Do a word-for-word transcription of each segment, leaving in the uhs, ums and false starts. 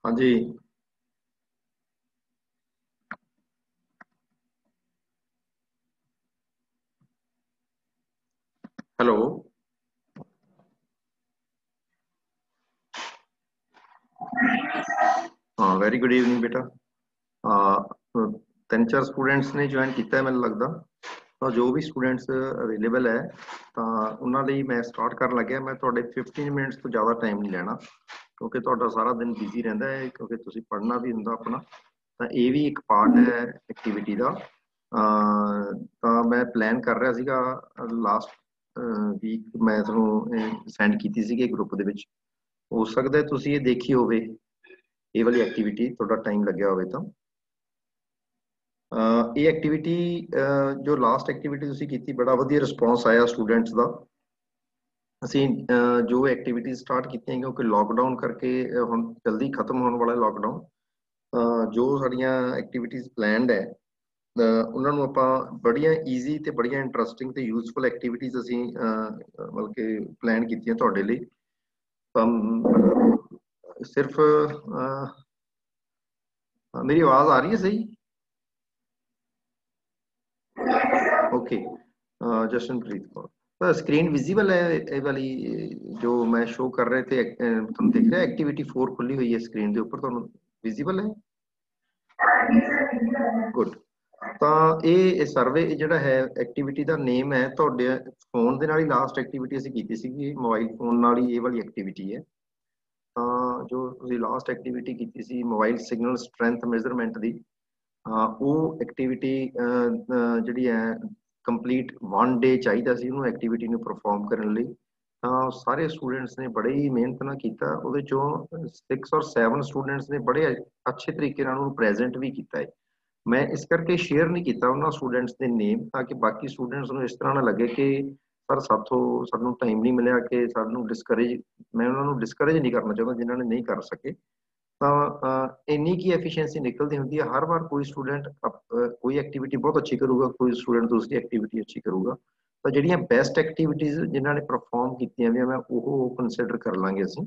हाँ जी। हेलो। हाँ, वेरी गुड इवनिंग बेटा। आ, तीन चार स्टूडेंट्स ने ज्वाइन किया है, मैंने लगता। तो जो भी स्टूडेंट्स अवेलेबल है तो उन्होंने मैं स्टार्ट कर लग्या। मैं थोड़े फिफ्टीन मिनट्स तो ज़्यादा टाइम नहीं लेना, क्योंकि थोड़ा सारा दिन बिजी रहता है, क्योंकि तुसी पढ़ना भी होंगे अपना। तो ये भी एक पार्ट है एक्टिविटी का। तो मैं प्लान कर रहा सीगा लास्ट वीक, मैं थोड़ा सेंड की सी ग्रुप के। हो सकता है तुसी ये देखी होवे, ये वाली एक्टिविटी थोड़ा टाइम लग्या होवे तो। अह, ये एक्टिविटी जो लास्ट एक्टिविटी तुसी की, बड़ा वधिया रिस्पॉन्स आया स्टूडेंट्स का। ਅਸੀਂ ਅਹ, ਜੋ ਐਕਟੀਵਿਟੀ ਸਟਾਰਟ ਕੀਤੀਆਂ, ਕਿਉਂਕਿ ਲੋਕਡਾਊਨ ਕਰਕੇ ਅਹ, ਹੁਣ ਜਲਦੀ ਖਤਮ ਹੋਣ ਵਾਲਾ ਲੋਕਡਾਊਨ। ਜੋ ਸਾਡੀਆਂ ਐਕਟੀਵਿਟੀਜ਼ ਪਲਾਨਡ ਹੈ, ਅਹ, ਉਹਨਾਂ ਨੂੰ ਆਪਾਂ ਬੜੀਆਂ ਈਜ਼ੀ ਤੇ ਬੜੀਆਂ ਇੰਟਰਸਟਿੰਗ ਤੇ ਯੂਜ਼ਫੁਲ ਐਕਟੀਵਿਟੀਜ਼ ਅਸੀਂ ਅਹ, ਮਤਲਬ ਕਿ ਪਲਾਨ ਕੀਤੀਆਂ ਤੁਹਾਡੇ ਲਈ। ਤਾਂ ਸਿਰਫ ਅਹ, मेरी आवाज आ रही है सही? ओके। जशनप्रीत कौर, तो स्क्रीन विजिबल है ये वाली जो मैं शो कर रहे थे? तुम देख रहे हो एक्टिविटी फोर खुली हुई है स्क्रीन के ऊपर, तुम विजिबल है? गुड। ਤਾਂ ਇਹ ਸਰਵੇ ਜਿਹੜਾ ਹੈ ਐਕਟੀਵਿਟੀ ਦਾ ਨੇਮ ਹੈ, ਤੁਹਾਡੇ ਫੋਨ ਦੇ ਨਾਲ ਹੀ ਲਾਸਟ ਐਕਟੀਵਿਟੀ ਅਸੀਂ ਕੀਤੀ ਸੀਗੀ, ਮੋਬਾਈਲ ਫੋਨ ਨਾਲ ਹੀ ਇਹ ਵਾਲੀ ਐਕਟੀਵਿਟੀ ਹੈ। ਤਾਂ ਜੋ ਤੁਸੀਂ ਲਾਸਟ ਐਕਟੀਵਿਟੀ ਕੀਤੀ ਸੀ ਮੋਬਾਈਲ ਸਿਗਨਲ ਸਟਰੈਂਥ ਮੈਜ਼ਰਮੈਂਟ ਦੀ, ਉਹ ਐਕਟੀਵਿਟੀ ਜਿਹੜੀ ਹੈ ਕੰਪਲੀਟ ਵਨ ਡੇ ਚਾਹੀਦਾ ਸੀ ਉਹਨੂੰ ਐਕਟੀਵਿਟੀ ਨੂੰ ਪਰਫਾਰਮ ਕਰਨ ਲਈ। ਤਾਂ ਸਾਰੇ ਸਟੂਡੈਂਟਸ ਨੇ ਬੜੇ ਹੀ ਮਿਹਨਤ ਨਾਲ ਕੀਤਾ। ਉਹਦੇ ਚੋਂ ਸਿਕਸ ਔਰ ਸੈਵਨ ਸਟੂਡੈਂਟਸ ਨੇ ਬੜੇ ਅੱਛੇ ਤਰੀਕੇ ਨਾਲ ਉਹਨੂੰ ਪ੍ਰੈਜ਼ੈਂਟ ਵੀ ਕੀਤਾ ਹੈ। ਮੈਂ ਇਸ ਕਰਕੇ ਸ਼ੇਅਰ ਨਹੀਂ ਕੀਤਾ ਉਹਨਾਂ ਸਟੂਡੈਂਟਸ ਦੇ ਨੇਮ, ਤਾਂ ਕਿ ਬਾਕੀ ਸਟੂਡੈਂਟਸ ਨੂੰ ਇਸ ਤਰ੍ਹਾਂ ਨਾ ਲੱਗੇ ਕਿ ਸਰ ਸਾਥੋਂ ਸਾਨੂੰ ਟਾਈਮ ਨਹੀਂ ਮਿਲਿਆ, ਕਿ ਸਾਨੂੰ ਡਿਸਕਰੇਜ, ਮੈਂ ਉਹਨਾਂ ਨੂੰ ਡਿਸਕਰੇਜ ਨਹੀਂ ਕਰਨਾ ਚਾਹੁੰਦਾ ਜਿਨ੍ਹਾਂ ਨੇ ਨਹੀਂ ਕਰ ਸਕੇ। ਤਾਂ ਇੰਨੀ ਕੀ ਐਫੀਸ਼ੀਐਂਸੀ ਨਿਕਲਦੀ ਹੁੰਦੀ ਹੈ ਹਰ ਵਾਰ। ਕੋਈ ਸਟੂਡੈਂਟ ਕੋਈ ਐਕਟੀਵਿਟੀ ਬਹੁਤ ਅੱਛੀ ਕਰੂਗਾ, ਕੋਈ ਸਟੂਡੈਂਟ ਦੂਸਰੀ ਐਕਟੀਵਿਟੀ ਅੱਛੀ ਕਰੂਗਾ। ਤਾਂ ਜਿਹੜੀਆਂ ਬੈਸਟ ਐਕਟੀਵਿਟੀਜ਼ ਜਿਨ੍ਹਾਂ ਨੇ ਪਰਫਾਰਮ ਕੀਤੀਆਂ ਵੀ ਮੈਂ ਉਹ ਕੰਸੀਡਰ ਕਰ ਲਾਂਗੇ ਅਸੀਂ।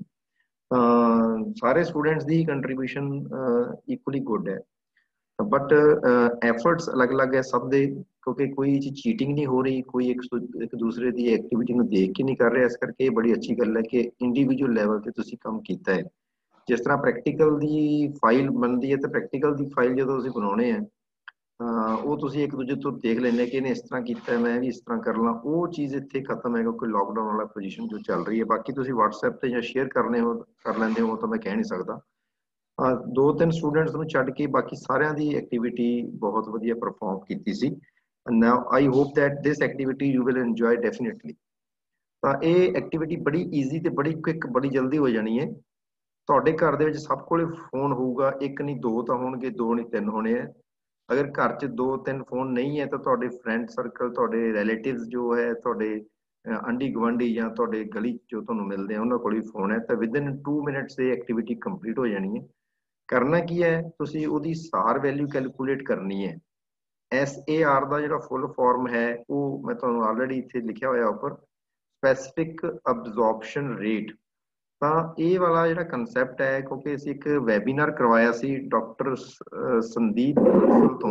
ਸਾਰੇ ਸਟੂਡੈਂਟਸ ਦੀ ਕੰਟਰੀਬਿਊਸ਼ਨ ਇਕੁਅਲੀ ਗੁੱਡ ਹੈ, बट एफर्ट्स अलग अलग है सब दे, क्योंकि कोई चीज चीटिंग नहीं हो रही, कोई एक, एक दूसरे की एक्टिविटी में देख के नहीं कर रहा। इस करके बड़ी अच्छी गल है कि इंडिविजुअल लैवल ते तुसी काम कीता है। जिस तरह प्रैक्टिकल दी फाइल बनती है, तो प्रैक्टिकल दी फाइल जो तुसी बनाने हैं वो तुसी एक दूजे तो देख लेने कि इन्हें इस तरह किया, मैं भी इस तरह कर ला। वो चीज़ इतने खत्म है, क्योंकि लॉकडाउन वाला पोजीशन जो चल रही है। बाकी तुसी व्हाट्सएप ते या शेयर करने हो कर लेंदे हो, तो मैं कह नहीं सकता। दो तीन स्टूडेंट्स ਨੂੰ ਛੱਡ ਕੇ ਬਾਕੀ ਸਾਰਿਆਂ ਦੀ ਐਕਟੀਵਿਟੀ ਬਹੁਤ ਵਧੀਆ ਪਰਫਾਰਮ ਕੀਤੀ ਸੀ। Now I hope that this activity you will enjoy definitely. ਤਾਂ ਇਹ ਐਕਟੀਵਿਟੀ ਬੜੀ ਈਜ਼ੀ ਤੇ ਬੜੀ ਕੁਇਕ, ਬੜੀ ਜਲਦੀ ਹੋ ਜਾਣੀ ਹੈ। ਤੁਹਾਡੇ ਘਰ ਦੇ ਵਿੱਚ ਸਭ ਕੋਲੇ ਫੋਨ ਹੋਊਗਾ, ਇੱਕ ਨਹੀਂ ਦੋ ਤਾਂ ਹੋਣਗੇ, ਦੋ ਨਹੀਂ ਤਿੰਨ ਹੋਣੇ ਹੈ। ਅਗਰ ਘਰ 'ਚ ਦੋ ਤਿੰਨ ਫੋਨ ਨਹੀਂ ਹੈ ਤਾਂ ਤੁਹਾਡੇ ਫਰੈਂਡ ਸਰਕਲ, ਤੁਹਾਡੇ ਰਿਲੇਟਿਵਸ ਜੋ ਹੈ, ਤੁਹਾਡੇ ਆਂਢੀ ਗੁਆਂਢੀ ਜਾਂ ਤੁਹਾਡੇ ਗਲੀ ਜੋ ਤੁਹਾਨੂੰ ਮਿਲਦੇ ਆ ਉਹਨਾਂ ਕੋਲ ਵੀ ਫੋਨ ਹੈ। ਤਾਂ ਵਿਦਿਨ ਟੂ ਮਿੰਟਸ ਇਹ ਐਕਟੀਵਿਟੀ ਕੰਪਲੀਟ ਹੋ ਜਾਣੀ ਹੈ। करना की है, तुसी उहदी सार वैल्यू कैलकुलेट करनी है। एस ए आर का जो फुल फॉर्म है वो मैं तुहानू ऑलरेडी इत्थे लिखा होया उपर, स्पैसिफिक अब्जॉर्प्शन रेट। तो ये वाला जो कंसैप्ट है, क्योंकि असीं एक वैबीनार करवाया सी डॉक्टर संदीप तो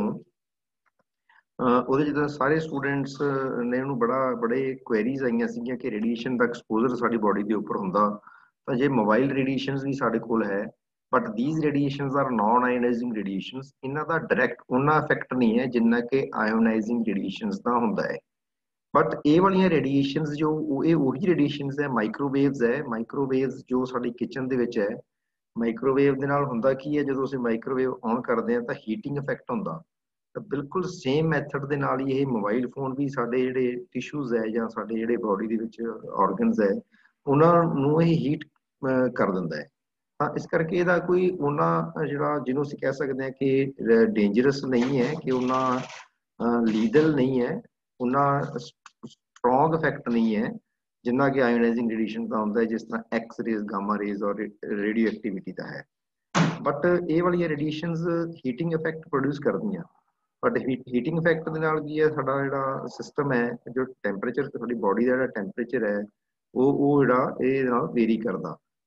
ਉਹਦੇ ਜਦੋਂ ਸਾਰੇ ਸਟੂਡੈਂਟਸ ਨੇ ਉਹਨੂੰ ਬੜਾ ਬੜੇ ਕੁਐਰੀਜ਼ ਆਈਆਂ ਸੀਗੀਆਂ ਕਿ ਰੇਡੀਏਸ਼ਨ ਦਾ ਐਕਸਪੋਜ਼ਰ ਸਾਡੀ ਬਾਡੀ ਦੇ ਉੱਪਰ ਹੁੰਦਾ। ਤਾਂ ਜੇ ਮੋਬਾਈਲ ਰੇਡੀਏਸ਼ਨਸ ਵੀ ਸਾਡੇ ਕੋਲ ਹੈ, but these radiations are non ionizing radiations. इन्हां दा डायरैक्ट उन्ना इफेक्ट नहीं है जिन्ना कि आयोनाइजिंग रेडिएशंस दा हुंदा है। बट ये वालियां रेडिएशंस जो ये वही रेडिएशंस है, माइक्रोवेव्स है। माइक्रोवेव्स जो साडी किचन दे विच है, माइक्रोवेव दे नाल हुंदा की है, जदों असीं माइक्रोवेव ऑन करदे हां तां हीटिंग इफेक्ट हुंदा। तां बिल्कुल सेम मैथड दे नाल ही ये मोबाइल फोन भी साडे जिहड़े टिश्यूज है जां साडे जिहड़े बॉडी दे विच ऑर्गनस है उन्हां नूं ही हीट कर दिंदा है। हाँ, इस करके इहदा कोई उन्ना जिहड़ा जिहनूं असीं कह सकदे हां कि डेंजरस नहीं है, कि उन्ना लीगल नहीं है, उन्ना स्ट्रॉन्ग इफेक्ट नहीं है जिन्ना कि आयोनाइजिंग रेडिएशन का होंदा है, जिस तरह एक्स रेज, गामा रेज और रेडियो एक्टिविटी का है। बट ये वाली रेडिएशंस हीटिंग इफेक्ट प्रोड्यूस करदियां। बट हीटिंग इफेक्ट दे नाल की है, साडा जिहड़ा सिस्टम है, जो टैंपरेचर साडी बॉडी दा जिहड़ा टैंपरेचर है वो वो जिहड़ा इहदे नाल वेरी करदा।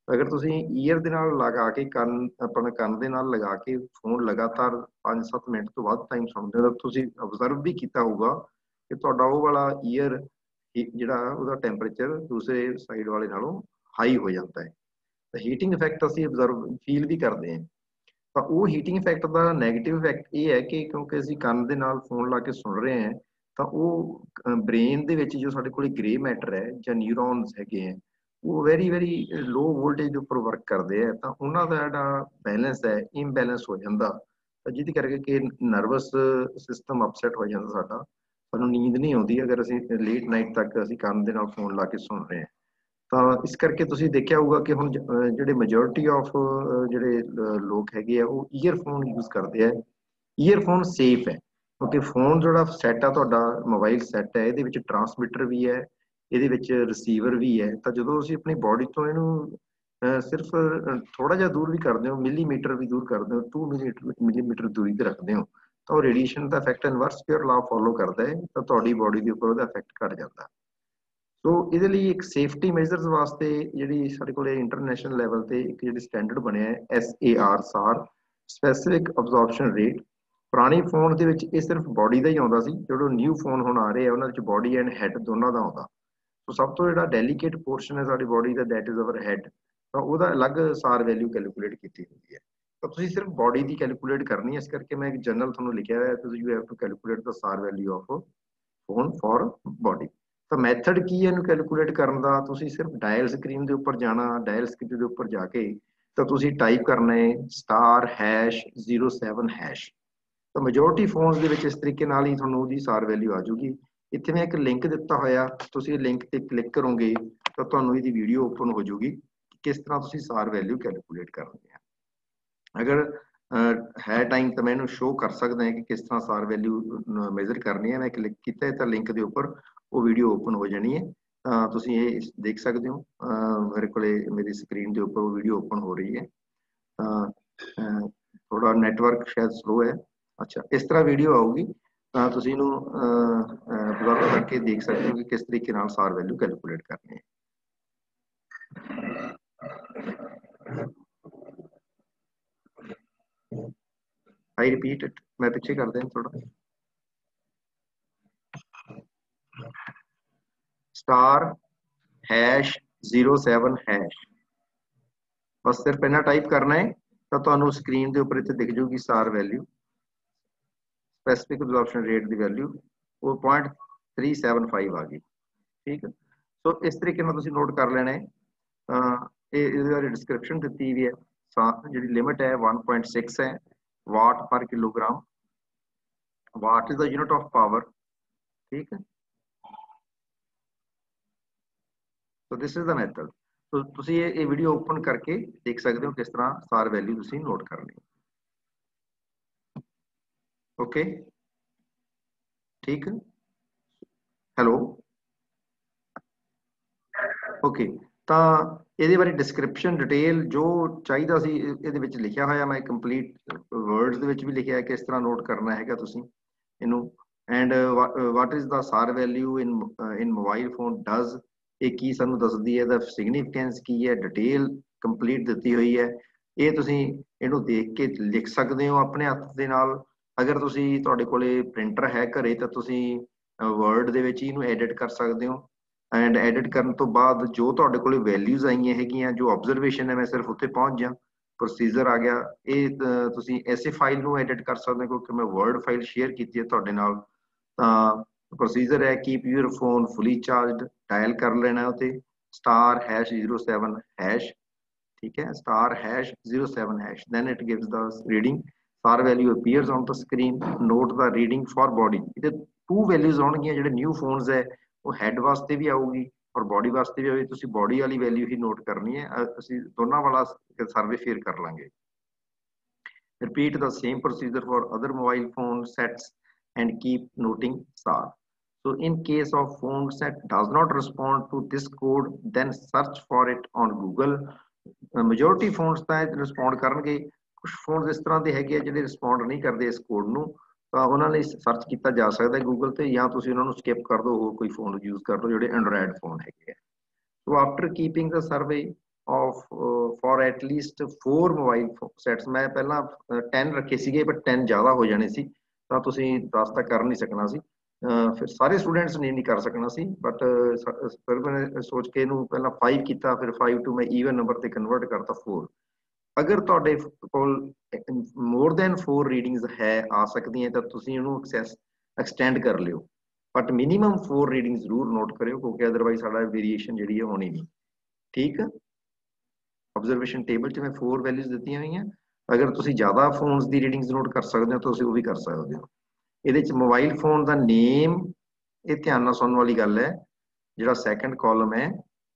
अगर तुसी ईयर दे नाल लगा के कन अपने कन दे नाल लगा के फोन लगातार पांच सत्त मिनट तो वध टाइम सुनदे हो, तुसी ऑब्जर्व भी कीता होगा कि तुहाडा वो वाला ईयर जिहड़ा ਉਹਦਾ ਟੈਂਪਰੇਚਰ दूसरे साइड वाले नालों हाई हो जाता है। तो हीटिंग इफेक्ट ਅਸੀਂ ऑब्जर्व फील भी करते हैं। ਤਾਂ ਉਹ ਹੀਟਿੰਗ ਇਫੈਕਟ ਦਾ ਨੈਗੇਟਿਵ ਇਫੈਕਟ ਇਹ ਹੈ ਕਿ ਕਿਉਂਕਿ ਅਸੀਂ ਕੰਨ ਦੇ ਨਾਲ ਫੋਨ ਲਾ ਕੇ ਸੁਣ ਰਹੇ ਹਾਂ, ਤਾਂ ਉਹ ਬ੍ਰੇਨ ਦੇ ਵਿੱਚ ਜੋ ਸਾਡੇ ਕੋਲ ਗ੍ਰੇ ਮੈਟਰ ਹੈ ਜਾਂ ਨਿਊਰੋਨਸ ਹੈਗੇ ਹੈ, ਉਹ ਵੈਰੀ ਵੈਰੀ ਲੋ ਵੋਲਟੇਜ ਦੇ ਉੱਪਰ ਵਰਕ ਕਰਦੇ ਆ, ਤਾਂ ਉਹਨਾਂ ਦਾ ਜਿਹੜਾ ਬੈਲੈਂਸ ਹੈ ਇੰਬੈਲੈਂਸ ਹੋ ਜਾਂਦਾ, ਤਾਂ ਜਿਹਦੇ ਕਰਕੇ ਕਿ ਨਰਵਸ ਸਿਸਟਮ ਅਪਸੈਟ ਹੋ ਜਾਂਦਾ ਸਾਡਾ, ਸਾਨੂੰ ਨੀਂਦ ਨਹੀਂ ਆਉਂਦੀ ਅਗਰ ਅਸੀਂ ਲੇਟ ਨਾਈਟ ਤੱਕ ਅਸੀਂ ਕੰਨ ਦੇ ਨਾਲ ਫੋਨ ਲਾ ਕੇ ਸੁਣ ਰਹੇ ਹਾਂ। ਤਾਂ ਇਸ ਕਰਕੇ ਤੁਸੀਂ ਦੇਖਿਆ ਹੋਊਗਾ ਕਿ ਹੁਣ ਜਿਹੜੇ ਮੈਜੋਰਿਟੀ ਆਫ ਜਿਹੜੇ ਲੋਕ ਹੈਗੇ ਆ ਉਹ ਈਅਰਫੋਨ ਯੂਜ਼ ਕਰਦੇ ਆ। ਈਅਰਫੋਨ ਸੇਫ ਹੈ ਕਿਉਂਕਿ ਫੋਨ ਜਿਹੜਾ ਸੈੱਟ ਆ ਤੁਹਾਡਾ ਮੋਬਾਈਲ ਸੈੱਟ ਹੈ, ਇਹਦੇ ਵਿੱਚ ਟਰਾਂਸਮਿਟਰ ਵੀ ਹੈ, ਇਹਦੇ ਵਿੱਚ ਰਿਸੀਵਰ ਵੀ ਹੈ। ਤਾਂ ਜਦੋਂ ਅਸੀਂ ਆਪਣੀ ਬਾਡੀ ਤੋਂ ਇਹਨੂੰ ਸਿਰਫ ਥੋੜਾ ਜਿਹਾ ਦੂਰ ਵੀ ਕਰਦੇ ਹੋ, ਮਿਲੀਮੀਟਰ ਵੀ ਦੂਰ ਕਰਦੇ ਹੋ, ਟੂ ਮਿਲੀਮੀਟਰ ਦੂਰੀ ਤੇ ਰੱਖਦੇ ਹੋ, ਤਾਂ ਉਹ ਰੇਡੀਏਸ਼ਨ ਦਾ effect inverse square law follow ਕਰਦਾ ਹੈ, ਤਾਂ ਤੁਹਾਡੀ ਬਾਡੀ ਦੇ ਉੱਪਰ ਉਹਦਾ ਇਫੈਕਟ ਘਟ ਜਾਂਦਾ। ਸੋ ਇਹਦੇ ਲਈ ਇੱਕ ਸੇਫਟੀ ਮੇਜਰਸ ਵਾਸਤੇ ਜਿਹੜੀ ਸਾਡੇ ਕੋਲ ਇੰਟਰਨੈਸ਼ਨਲ ਲੈਵਲ ਤੇ ਇੱਕ ਜਿਹੜੀ ਸਟੈਂਡਰਡ ਬਣਿਆ ਹੈ S A R SAR, specific absorption rate. ਪੁਰਾਣੀ ਫੋਨ ਦੇ ਵਿੱਚ ਇਹ ਸਿਰਫ ਬਾਡੀ ਦਾ ਹੀ ਆਉਂਦਾ ਸੀ, ਜਿਹੜੇ ਨਿਊ ਫੋਨ ਹੁਣ ਆ ਰਹੇ ਆ ਉਹਨਾਂ ਵਿੱਚ ਬਾਡੀ ਐਂਡ ਹੈਡ ਦੋਨਾਂ ਦਾ ਆਉਂਦਾ। ਸੋ ਸਭ ਤੋਂ ਜਿਹੜਾ ਡੈਲੀਕੇਟ ਪੋਰਸ਼ਨ ਹੈ ਸਾਡੀ ਬਾਡੀ ਦਾ, ਦੈਟ ਇਜ਼ ਅਵਰ ਹੈਡ, ਤਾਂ ਉਹਦਾ ਅਲੱਗ ਸਾਰ ਵੈਲਿਊ ਕੈਲਕੂਲੇਟ ਕੀਤੀ ਹੁੰਦੀ ਹੈ। ਤਾਂ ਤੁਸੀਂ ਸਿਰਫ ਬਾਡੀ ਦੀ ਕੈਲਕੂਲੇਟ ਕਰਨੀ ਹੈ, ਇਸ ਕਰਕੇ ਮੈਂ ਇੱਕ ਜਨਰਲ ਤੁਹਾਨੂੰ ਲਿਖਿਆ ਹੋਇਆ, ਤੁਸੀਂ you have to calculate the SAR value of phone for body. ਤਾਂ ਮੈਥਡ ਕੀ ਹੈ ਇਹਨੂੰ ਕੈਲਕੂਲੇਟ ਕਰਨ ਦਾ? ਤੁਸੀਂ ਸਿਰਫ ਡਾਇਲ ਸਕਰੀਨ ਦੇ ਉੱਪਰ ਜਾਣਾ, ਡਾਇਲ ਸਕਰੀਨ ਦੇ ਉੱਪਰ ਜਾ ਕੇ ਤਾਂ ਤੁਸੀਂ ਟਾਈਪ ਕਰਨਾ ਹੈ star hash zero seven hash. ਤਾਂ ਮੈਜੋਰਿਟੀ ਫੋਨਸ ਦੇ ਵਿੱਚ ਇਸ ਤਰੀਕੇ ਨਾਲ ਹੀ ਤੁਹਾਨੂੰ ਉਹਦੀ ਸਾਰ ਵੈਲਿਊ ਆ ਜਾਊਗੀ। ਇੱਥੇ ਮੈਂ ਇੱਕ ਲਿੰਕ ਦਿੱਤਾ ਹੋਇਆ, ਤੁਸੀਂ ਇਹ ਲਿੰਕ ਤੇ ਕਲਿੱਕ ਕਰੋਗੇ ਤਾਂ ਤੁਹਾਨੂੰ ਇਹਦੀ ਵੀਡੀਓ ਓਪਨ ਹੋ ਜਾਊਗੀ ਕਿਸ ਤਰ੍ਹਾਂ ਤੁਸੀਂ ਸਾਰ ਵੈਲਿਊ ਕੈਲਕੂਲੇਟ ਕਰਨੀ ਹੈ। ਅਗਰ ਹੈ ਟਾਈਮ ਤਾਂ ਮੈਂ ਇਹਨੂੰ ਸ਼ੋਅ ਕਰ ਸਕਦਾ ਹਾਂ ਕਿ ਕਿਸ ਤਰ੍ਹਾਂ ਸਾਰ ਵੈਲਿਊ ਮੇਜ਼ਰ ਕਰਨੀ ਹੈ। ਮੈਂ ਕਲਿੱਕ ਕੀਤਾ ਹੈ ਤਾਂ ਲਿੰਕ ਦੇ ਉੱਪਰ ਉਹ ਵੀਡੀਓ ਓਪਨ ਹੋ ਜਾਣੀ ਹੈ, ਤਾਂ ਤੁਸੀਂ ਇਹ ਦੇਖ ਸਕਦੇ ਹੋ। ਮੇਰੇ ਕੋਲੇ ਮੇਰੀ ਸਕਰੀਨ ਦੇ ਉੱਪਰ ਉਹ ਵੀਡੀਓ ਓਪਨ ਹੋ ਰਹੀ ਹੈ। ਤਾਂ ਥੋੜਾ ਨੈਟਵਰਕ ਸ਼ਾਇਦ ਸਲੋ ਹੈ। ਅੱਛਾ, ਇਸ ਤਰ੍ਹਾਂ ਵੀਡੀਓ ਆਊਗੀ ਤਾਂ ਤੁਸੀਂ ਇਹਨੂੰ ਅਬਜ਼ਰਵ ਕਰਕੇ ਦੇਖ ਸਕਦੇ ਹੋ ਕਿ ਕਿਸ ਤਰੀਕੇ ਨਾਲ ਸਾਰ ਵੈਲਿਊ ਕੈਲਕੂਲੇਟ ਕਰਨੀ ਹੈ। I repeat it, मैं पीछे कर दें थोड़ा। Star hash zero seven hash, बस सिर्फ इन्ना टाइप करना है तो ਤੁਹਾਨੂੰ ਸਕਰੀਨ ਦੇ ਉੱਪਰ ਇੱਥੇ ਦਿਖ ਜੂਗੀ SAR value, specific absorption rate ਦੀ ਵੈਲਿਊ ਉਹ zero point three seven five ਆ ਗਈ। ਠੀਕ ਹੈ, ਸੋ ਇਸ ਤਰੀਕੇ ਨਾਲ ਤੁਸੀਂ ਨੋਟ ਕਰ ਲੈਣਾ ਹੈ। ਇਹ ਇਹਦੇ ਬਾਰੇ ਡਿਸਕ੍ਰਿਪਸ਼ਨ ਦਿੱਤੀ ਵੀ ਹੈ। ਜਿਹੜੀ ਲਿਮਿਟ ਹੈ one point six ਹੈ watt per kilogram. Watt is the unit of power. ਠੀਕ ਹੈ, ਸੋ ਦਿਸ ਇਜ਼ ਦਾ ਮੈਥਡ। ਸੋ ਤੁਸੀਂ ਇਹ ਵੀਡੀਓ ਓਪਨ ਕਰਕੇ ਦੇਖ ਸਕਦੇ ਹੋ ਕਿਸ ਤਰ੍ਹਾਂ ਸਾਰ ਵੈਲਿਊ ਤੁਸੀਂ ਨੋਟ ਕਰਨੀ ਹੈ। ਓਕੇ, ਠੀਕ, ਹੈਲੋ, ਓਕੇ। ਤਾਂ ਇਹਦੇ ਬਾਰੇ ਡਿਸਕ੍ਰਿਪਸ਼ਨ ਡਿਟੇਲ ਜੋ ਚਾਹੀਦਾ ਸੀ ਇਹਦੇ ਵਿੱਚ ਲਿਖਿਆ ਹੋਇਆ, ਮੈਂ ਕੰਪਲੀਟ ਵਰਡਸ ਦੇ ਵਿੱਚ ਵੀ ਲਿਖਿਆ ਕਿਸ ਤਰ੍ਹਾਂ ਨੋਟ ਕਰਨਾ ਹੈਗਾ ਤੁਸੀਂ ਇਹਨੂੰ। And what is the SAR value in in mobile phone does, ਇਹ ਕੀ ਸਾਨੂੰ ਦੱਸਦੀ ਹੈ, ਇਹਦਾ ਸਿਗਨੀਫਿਕੈਂਸ ਕੀ ਹੈ, ਡਿਟੇਲ ਕੰਪਲੀਟ ਦਿੱਤੀ ਹੋਈ ਹੈ। ਇਹ ਤੁਸੀਂ ਇਹਨੂੰ ਦੇਖ ਕੇ ਲਿਖ ਸਕਦੇ ਹੋ ਆਪਣੇ ਹੱਥ ਦੇ ਨਾਲ। ਅਗਰ ਤੁਸੀਂ ਤੁਹਾਡੇ ਕੋਲੇ ਪ੍ਰਿੰਟਰ ਹੈ ਘਰੇ ਤਾਂ ਤੁਸੀਂ ਵਰਡ ਦੇ ਵਿੱਚ ਇਹਨੂੰ ਐਡਿਟ ਕਰ ਸਕਦੇ ਹੋ। ਐਂਡ ਐਡਿਟ ਕਰਨ ਤੋਂ ਬਾਅਦ ਜੋ ਤੁਹਾਡੇ ਕੋਲੇ ਵੈਲਿਊਜ਼ ਆਈਆਂ ਹੈਗੀਆਂ, ਜੋ ਆਬਜ਼ਰਵੇਸ਼ਨ ਹੈ, ਮੈਂ ਸਿਰਫ ਉੱਥੇ ਪਹੁੰਚ ਜਾ, ਪ੍ਰੋਸੀਜਰ ਆ ਗਿਆ। ਇਹ ਤੁਸੀਂ ਐਸੇ ਫਾਈਲ ਨੂੰ ਐਡਿਟ ਕਰ ਸਕਦੇ ਹੋ ਕਿਉਂਕਿ ਮੈਂ ਵਰਡ ਫਾਈਲ ਸ਼ੇਅਰ ਕੀਤੀ ਹੈ ਤੁਹਾਡੇ ਨਾਲ। ਤਾਂ ਪ੍ਰੋਸੀਜਰ ਹੈ keep your phone fully charged, dial ਕਰ ਲੈਣਾ ਉੱਤੇ star hash zero seven hash. ਠੀਕ ਹੈ, star hash zero seven hash, then it gives the reading. Star value appears on the screen. Note the reading for body. ਇਹਦੇ two values ਆਉਣਗੀਆਂ ਜਿਹੜੇ new phones ਹੈ, ਉਹ ਹੈਡ ਵਾਸਤੇ ਵੀ ਆਊਗੀ ਔਰ ਬੋਡੀ ਵਾਸਤੇ ਵੀ ਆਊਗੀ। ਤੁਸੀਂ ਬੋਡੀ ਵਾਲੀ ਵੈਲਿਊ ਹੀ ਨੋਟ ਕਰਨੀ ਹੈ। ਅਸੀਂ ਦੋਨਾਂ ਵਾਲਾ ਸਰਵੇ ਫੇਰ ਕਰ ਲਾਂਗੇ। Repeat the same procedure for other mobile phone sets and keep noting star. So in case of phone set does not respond to this code, then search for it on Google. Majority phones ਤਾਂ respond ਕਰਨਗੇ, ਕੁਝ phones ਇਸ ਤਰ੍ਹਾਂ ਦੇ ਹੈਗੇ ਆ ਜਿਹੜੇ respond ਨਹੀਂ ਕਰਦੇ ਇਸ ਕੋਡ ਨੂੰ, ਤਾਂ ਉਹਨਾਂ ਲਈ ਸਰਚ ਕੀਤਾ ਜਾ ਸਕਦਾ ਗੂਗਲ ਤੇ, ਜਾਂ ਤੁਸੀਂ ਉਹਨਾਂ ਨੂੰ ਸਕਿਪ ਕਰ ਦਿਓ, ਹੋਰ ਕੋਈ ਫੋਨ ਯੂਜ਼ ਕਰ ਦਿਓ ਜਿਹੜੇ ਐਂਡਰਾਇਡ ਫੋਨ ਹੈਗੇ ਆ। So after keeping the survey of for at least four mobile sets. मैं पहला टेन रखे सीगे बट टेन ज़्यादा हो जाने सी, ਤਾਂ ਤੁਸੀਂ दस ਤਾਂ कर नहीं सकना सी। ਫਿਰ ਸਾਰੇ ਸਟੂਡੈਂਟਸ ਨੇ ਨਹੀਂ ਕਰ ਸਕਣਾ ਸੀ, ਬਟ ਫਿਰ ਮੈਂ ਸੋਚ ਕੇ ਇਹਨੂੰ ਪਹਿਲਾਂ फाइव ਕੀਤਾ, ਫਿਰ फाइव टू मैं ਈਵਨ ਨੰਬਰ ਤੇ ਕਨਵਰਟ ਕਰਤਾ फोर। अगर ਤੁਹਾਡੇ ਕੋਲ ਮੋਰ ਦੈਨ फोर ਰੀਡਿੰਗਸ ਹੈ ਆ ਸਕਦੀਆਂ ਤਾਂ ਤੁਸੀਂ ਇਹਨੂੰ ਐਕਸੈਸ ਐਕਸਟੈਂਡ ਕਰ ਲਿਓ, बट मिनिमम फोर रीडिंग जरूर नोट करो, क्योंकि अदरवाइज साडा वेरिएशन जिहड़ी है होनी नहीं। ठीक है, ऑब्जरवेशन टेबल च मैं फोर वैल्यूज दी हुई हैं। अगर तुसी ज़्यादा फोन्स की रीडिंग्स नोट कर सकते हो तो तुसी वो भी कर सकते हो। ये मोबाइल फोन का नेम, ये ध्यान नाल सुनने वाली गल है, जिहड़ा सैकेंड कॉलम है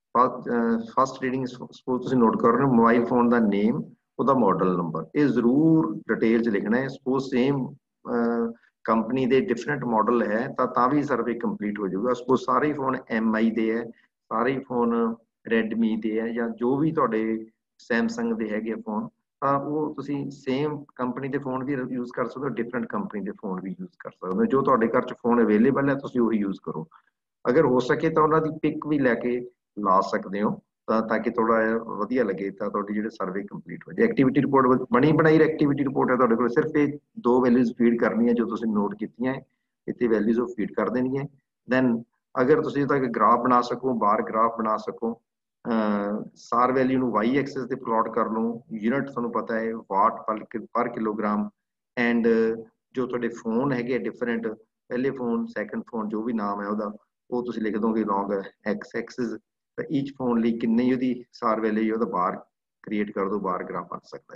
फस्ट रीडिंग सपोज तुसी नोट कर रहे हो मोबाइल फोन का नेम, उसका मॉडल नंबर, ये जरूर डिटेल च लिखना है। सपोज सेम कंपनी के डिफरेंट मॉडल है तो भी सर्वे कंप्लीट हो जाएगा। सपोज सारे ही फोन एम आई के है, सारे ही फोन रेडमी के है, या जो भी तुहाडे सैमसंग के है फोन, तो वो तुसी सेम कंपनी के फोन भी यूज कर सकते हो, डिफरेंट कंपनी के फोन भी यूज कर सकते हो। जो तुहाडे घर च फोन अवेलेबल है तुसी वही यूज करो। अगर हो सके तो उन्होंने पिक भी लैके ला सकते हो ताकि थोड़ा वधिया लगे, तो तुहाडी जिहड़े सर्वे कंप्लीट हो जाए। एक्टिविटी रिपोर्ट बनी बनाई एक्टिविटी रिपोर्ट है तुहाडे कोल, सिर्फ ये दो वैल्यूज फीड करनी है जो तुसीं नोट कीतियां है, इत्थे वैल्यूज वो फीड कर देनी है। दैन अगर तुसीं इसदा ग्राफ बना सको, बार ग्राफ बना सको, सार वैल्यू नूं वाई एक्सिस ते प्लॉट कर लो, यूनिट तुहानूं पता है वाट पर पर किलोग्राम, एंड जो तुहाडे फोन है डिफरेंट, पहले फोन सैकेंड फोन जो भी नाम है उसका वो तुसीं लिख दोगे लॉन्ग एक्स एक्सिस, तो ईच फोन लिए किन्नी उहदी सार वैल्यू है बार क्रिएट कर दो, बार ग्राफ बन सकता है।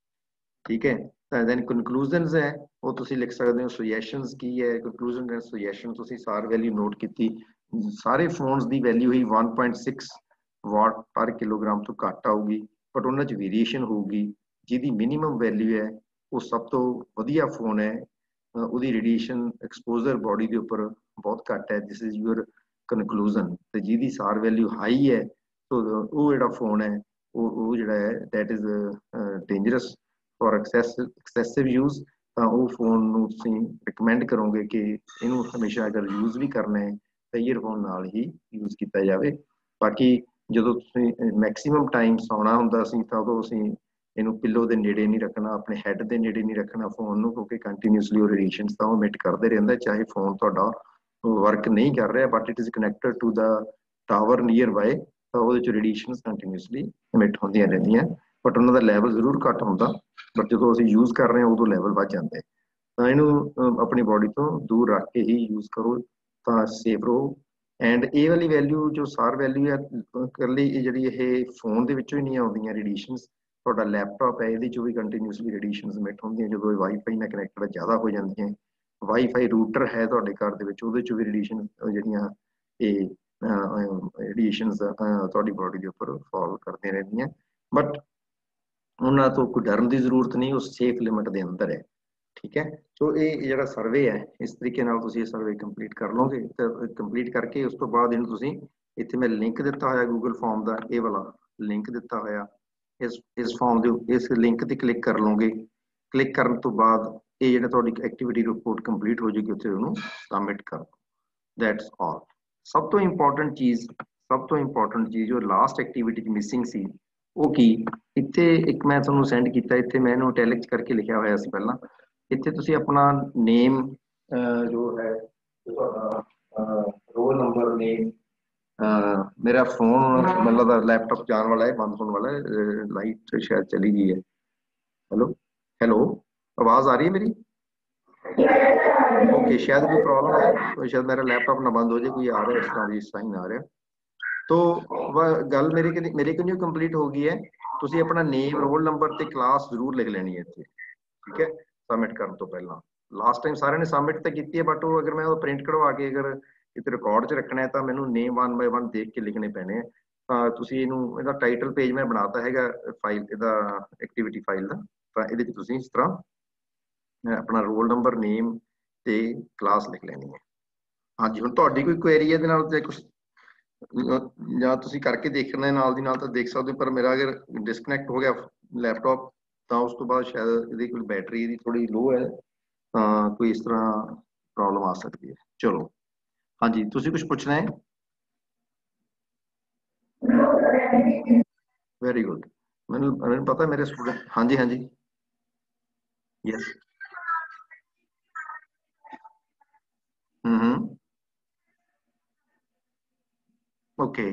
ठीक है, दैन कंक्लूजनस है वो तुसीं लिख सकते हो, सुजैशनस की है, कंक्लूजन एंड सुजैशन तुसीं सार वैल्यू नोट की, सारे फोन्स की वैल्यू ही one point six watt per kilogram तो घट आऊगी, बट उन्हां च वेरीएशन होगी। जिहदी मिनीमम वैल्यू है वो सब तो वधिया फोन है, उसकी रेडिएशन एक्सपोजर बॉडी के उपर बहुत घट है, दिस इज यूर कनकलूजन। तो जिहदी सार वैल्यू हाई है तो वो जिहड़ा फोन है वो जिहड़ा है that is dangerous for excess excessive use. तो वो फोन नूं तुसीं रिकमेंड करोगे कि इनू हमेशा अगर यूज भी करना है तो ईयरफोन नाल ही यूज किया जाए। बाकी जो मैक्सीमम टाइम सौना हुंदा सी तां उदों असीं इनू पिलो के नेड़े नहीं रखना, अपने हैड के नेड़े नहीं रखना फोन नूं, क्योंकि कंटीन्यूसली वो रेडिएशन तो इमिट करते रहता, चाहे फोन तुहाडा वर्क नहीं कर रहा but it is connected to the tower nearby, तो वो रेडिएशन कंटीन्यूसली इमिट होंदियां रहंदियां, बट उन्होंने लैवल जरूर घट होंदा, बट जो असीं यूज कर रहे हैं उदों लैवल वध जांदे। तो इनू अपनी बॉडी तो दूर रख के ही यूज करो तो सेफ रहो। एंड ये वाली वैल्यू जो सार वैल्यू है कल्ली जिहड़ी ये फोन दे विचों ही नहीं आउंदियां रेडिएशनस, तुहाडा लैपटॉप है ये भी कंटीन्यूसली रेडिएशनस इमिट होंदियां, जो वाईफाई नाल कनैक्टेड ज़्यादा हो जांदियां। वाईफाई रूटर है तुहाडे घर दे विच, उहदे चों भी रेडिएशन जिहड़ियां ये रेडिएशनस तुहाडी बॉडी के उपर फॉल करदियां रहंदियां, बट उन्हां तो कोई डरन की जरूरत नहीं, उस सेफ लिमिट के अंदर है। ठीक है, तो ये जिहड़ा सर्वे है इस तरीके नाल तुसीं सर्वे कंप्लीट कर लोगे। तो कंप्लीट करके उस तो बाद इहनूं तुसीं इत्थे मैं लिंक दिता होया गूगल फॉर्म का, ये वाला लिंक दिता होया, इस इस फॉर्म के इस लिंक ते क्लिक कर लोगे। क्लिक करने तो बाद ये जिहड़ा तुहाडी एक्टिविटी रिपोर्ट कंप्लीट हो जाएगी, उत्थे उहनूं सबमिट कर दो। That's all. सब तो इंपॉर्टेंट चीज़ सब तो इंपॉर्टेंट चीज़ जो लास्ट एक्टिविटी मिसिंग सी वो की, इत्थे एक मैं तुहानूं सेंड कीता, इत्थे मैं इहनूं इटैलिक करके लिखिया होया सी पहलां। इत्थे तुसीं अपना नेम जो है रोल नंबर नेम, मेरा फोन मतलब लैपटॉप जाने वाला है, बंद होने वाला है, लाइट शायद चली गई है। हेलो हेलो, आवाज़ आ रही है मेरी? ओके, शायद कोई प्रॉब्लम है, शायद मेरा लैपटॉप ना बंद हो जाए, कोई आ रहा है इस तरह की साइन आ रहा है। तो वह गल मेरे मेरे को कंप्लीट हो गई है। तुसीं अपना नेम रोल नंबर ते क्लास जरूर लिख लेनी है इत्थे। ठीक है, सबमिट करने तो पहला लास्ट टाइम सारे ने सबमिट तो की है, बट वो अगर मैं वो प्रिंट कढ़वा के अगर इतने रिकॉर्ड च रखना है तो मैंने नेम वन बाय वन देख के लिखने पैने हैं। तो तुसीं इहनूं इहदा टाइटल पेज मैं बनाता है फाइल इहदा एक्टिविटी फाइल का, तो इहदे च तुसीं इस तरह अपना रोल नंबर नेम ते क्लास लिख लेनी है। हाँ जी, हुण तुहाडी कोई क्वेरी है इहदे नाल ते कुछ ਜਾਂ ਤੁਸੀਂ ਕਰਕੇ ਦੇਖਣਾ ਨਾਲ ਦੀ ਨਾਲ ਤਾਂ ਦੇਖ ਸਕਦੇ ਹੋ, ਪਰ ਮੇਰਾ ਅਗਰ ਡਿਸਕਨੈਕਟ ਹੋ ਗਿਆ ਲੈਪਟਾਪ ਤਾਂ ਉਸ ਤੋਂ ਬਾਅਦ ਸ਼ਾਇਦ ਇਹਦੀ ਕੋਈ ਬੈਟਰੀ ਇਹਦੀ ਥੋੜੀ ਲੋ ਹੈ, ਤਾਂ ਕੋਈ ਇਸ ਤਰ੍ਹਾਂ ਪ੍ਰੋਬਲਮ ਆ ਸਕਦੀ ਹੈ। ਚਲੋ ਹਾਂਜੀ, ਤੁਸੀਂ ਕੁਝ ਪੁੱਛਣਾ ਹੈ? Very good. मैंने मैंने पता है मेरे स्टूडेंट, हाँ जी हाँ जी, यस। Hmm hmm, okay.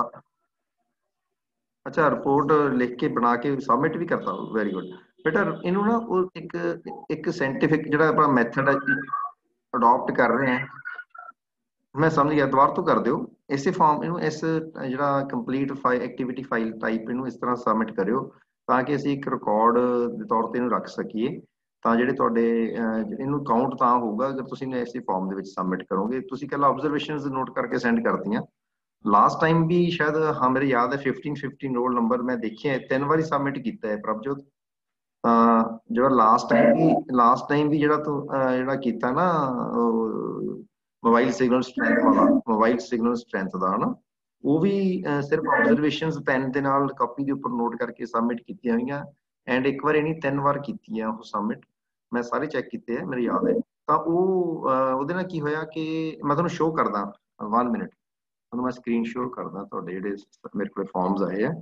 अच्छा, रिपोर्ट लिख के बना के सबमिट भी करता हूँ, वेरी गुड। बेटा इन्हों ना वो एक एक साइंटिफिक ਜਿਹੜਾ ਆਪਣਾ ਮੈਥਡ ਅਡਾਪਟ ਕਰ ਰਹੇ हैं, ਮੈਂ ਸਮਝ ਗਿਆ, ਦੁਬਾਰਾ ਤੋਂ ਕਰ ਦਿਓ। ਇਸੇ ਫਾਰਮ ਇਹਨੂੰ ਇਸ ਜਿਹੜਾ complete file activity file type ਇਹਨੂੰ ਇਸ ਤਰ੍ਹਾਂ ਸਬਮਿਟ ਕਰਿਓ ਤਾਂ ਕਿ ਅਸੀਂ ਇੱਕ ਰਿਕਾਰਡ ਦੇ ਤੌਰ ਤੇ ਇਹਨੂੰ ਰੱਖ ਸਕੀਏ। ਤਾਂ ਜਿਹੜੇ ਤੁਹਾਡੇ ਅਹ, ਇਹਨੂੰ ਕਾਊਂਟ ਤਾਂ ਹੋਊਗਾ ਅਗਰ ਤੁਸੀਂ ਨੇ ਇਸੇ ਫਾਰਮ ਦੇ ਵਿੱਚ ਸਬਮਿਟ ਕਰੋਗੇ। ਤੁਸੀਂ ਕੱਲ ਆਬਜ਼ਰਵੇਸ਼ਨਸ ਨੋਟ ਕਰਕੇ ਸੈਂਡ ਕਰਤੀਆਂ। ਲਾਸਟ ਟਾਈਮ ਵੀ ਸ਼ਾਇਦ, ਹਾਂ ਮੇਰੇ ਯਾਦ ਹੈ ਫਿਫਟੀਨ ਫਿਫਟੀਨ ਰੋਲ ਨੰਬਰ ਮੈਂ ਦੇਖਿਆ ਤਿੰਨ ਵਾਰੀ ਸਬਮਿਟ ਕੀਤਾ ਹੈ ਪ੍ਰਭਜੋਤ। ਤਾਂ ਜਿਹੜਾ ਲਾਸਟ ਟਾਈਮ ਵੀ ਲਾਸਟ ਟਾਈਮ ਵੀ ਜਿਹੜਾ ਤੂੰ ਅਹ, ਜਿਹੜਾ ਕੀਤਾ ਨਾ ਮੋਬਾਈਲ ਸਿਗਨਲ ਸਟਰੈਂਥ ਵਾਲਾ, ਮੋਬਾਈਲ ਸਿਗਨਲ ਸਟਰੈਂਥ ਦਾ ਹਨਾ, ਉਹ ਵੀ ਅਹ, ਸਿਰਫ ਆਬਜ਼ਰਵੇਸ਼ਨਸ ਪੈਨ ਦੇ ਨਾਲ ਕਾਪੀ ਦੇ ਉੱਪਰ ਨੋਟ ਕਰਕੇ ਸਬਮਿਟ ਕੀਤੀਆਂ ਹੋਈਆਂ। ਐਂਡ ਇੱਕ ਵਾਰ ਨਹੀਂ ਤਿੰਨ ਵਾਰ ਕੀਤੀਆਂ ਉਹ ਸਬਮਿਟ, ਮੈਂ ਸਾਰੇ ਚੈੱਕ ਕੀਤੇ ਆ, ਮੇਰੇ ਯਾਦ ਹੈ। ਤਾਂ ਉਹ ਅਹ, ਉਹਦੇ ਨਾਲ ਕੀ ਹੋਇਆ ਕਿ ਮੈਂ ਤੁਹਾਨੂੰ ਸ਼ੋਅ ਕਰਦਾ, ਵਨ ਮਿੰਟ ਤੁਹਾਨੂੰ ਮੈਂ ਸਕਰੀਨ ਸ਼ੋਅ ਕਰਦਾ ਤੁਹਾਡੇ ਜਿਹੜੇ ਮੇਰੇ ਕੋਲ ਫਾਰਮਸ ਆਏ ਆ।